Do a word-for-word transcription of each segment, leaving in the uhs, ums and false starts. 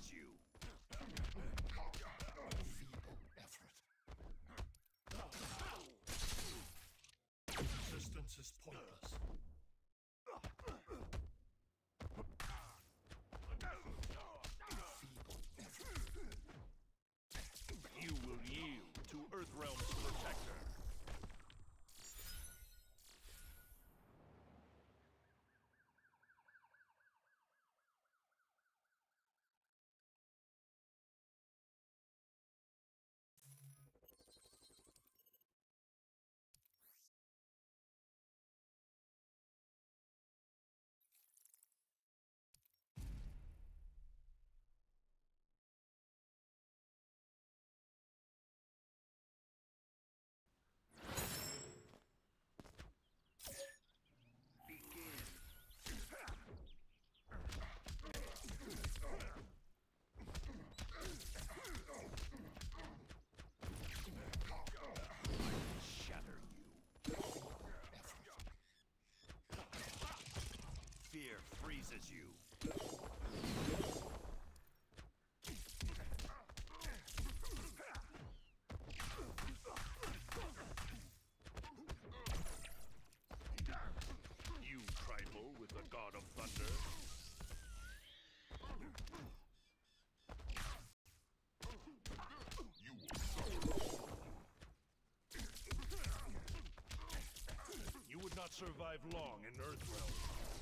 freezes you. Feeble effort. Resistance is pointless. You will yield to Earthrealm's protector. Fear freezes you. You trifle with the God of Thunder. You will suffer. You would not survive long in Earthrealm.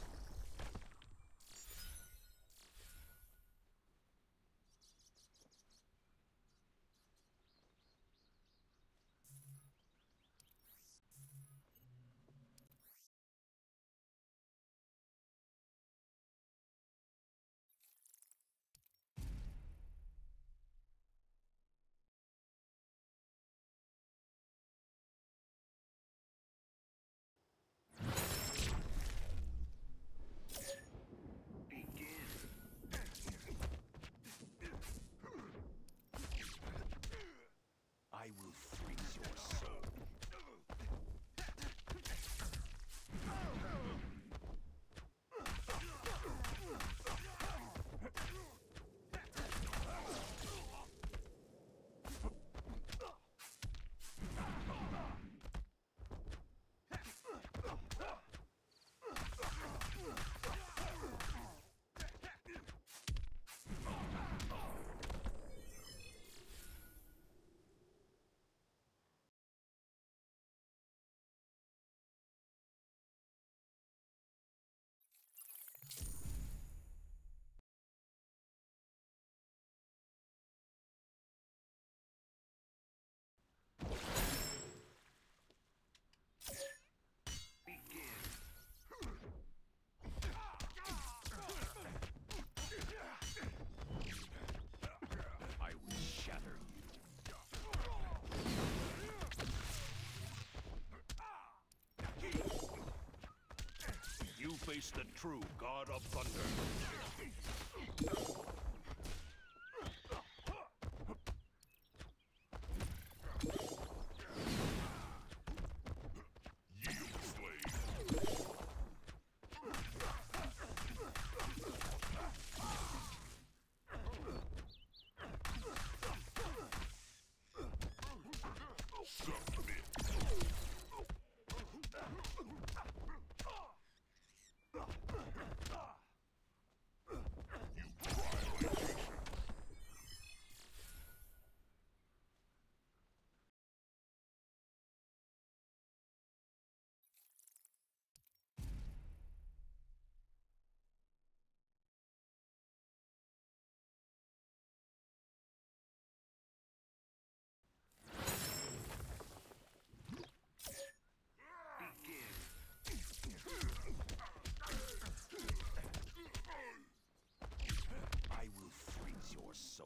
I will freeze your soul. I will shatter you. You face the true God of Thunder. I will freeze your soul.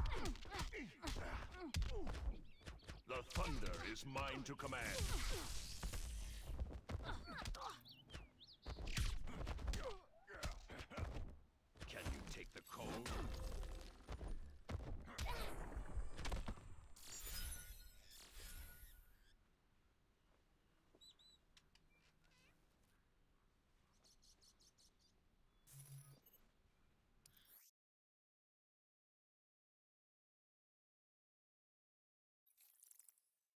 The thunder is mine to command.